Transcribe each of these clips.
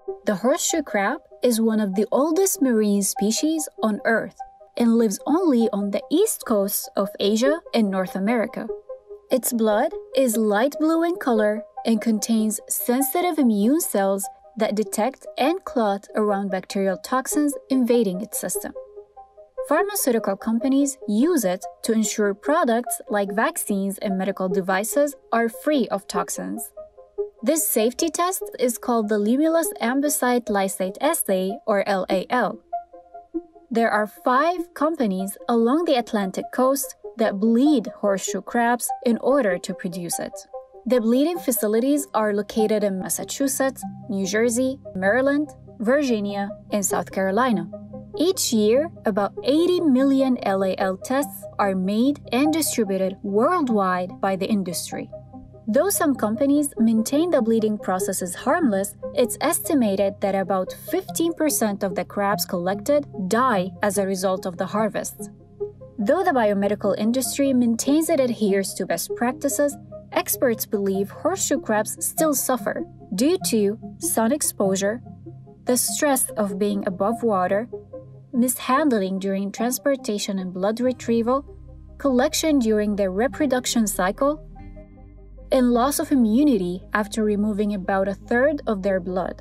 The horseshoe crab is one of the oldest marine species on Earth and lives only on the east coast of Asia and North America. Its blood is light blue in color and contains sensitive immune cells that detect and clot around bacterial toxins invading its system. Pharmaceutical companies use it to ensure products like vaccines and medical devices are free of toxins. This safety test is called the Limulus ambisite lysate assay, or LAL. There are 5 companies along the Atlantic coast that bleed horseshoe crabs in order to produce it. The bleeding facilities are located in Massachusetts, New Jersey, Maryland, Virginia, and South Carolina. Each year, about 80 million LAL tests are made and distributed worldwide by the industry. Though some companies maintain the bleeding process is harmless, it's estimated that about 15% of the crabs collected die as a result of the harvests. Though the biomedical industry maintains it adheres to best practices, experts believe horseshoe crabs still suffer due to sun exposure, the stress of being above water, mishandling during transportation and blood retrieval, collection during their reproduction cycle, and loss of immunity after removing about a third of their blood.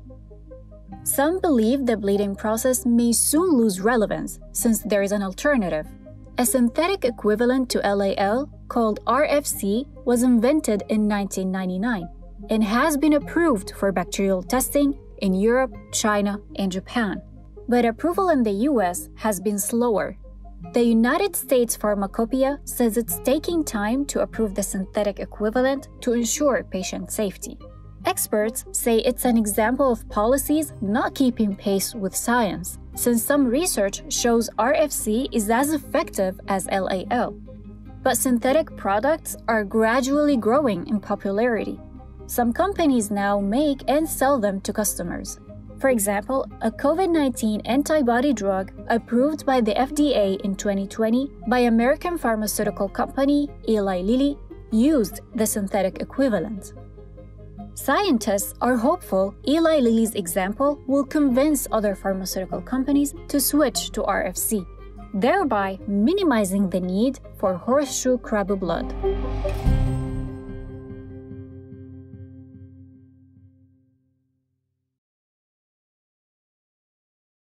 Some believe the bleeding process may soon lose relevance since there is an alternative. A synthetic equivalent to LAL, called RFC, was invented in 1999 and has been approved for bacterial testing in Europe, China, and Japan. But approval in the US has been slower. The United States Pharmacopoeia says it's taking time to approve the synthetic equivalent to ensure patient safety. Experts say it's an example of policies not keeping pace with science, since some research shows RFC is as effective as LAL. But synthetic products are gradually growing in popularity. Some companies now make and sell them to customers. For example, a COVID-19 antibody drug approved by the FDA in 2020 by American pharmaceutical company Eli Lilly used the synthetic equivalent. Scientists are hopeful Eli Lilly's example will convince other pharmaceutical companies to switch to RFC, thereby minimizing the need for horseshoe crab blood.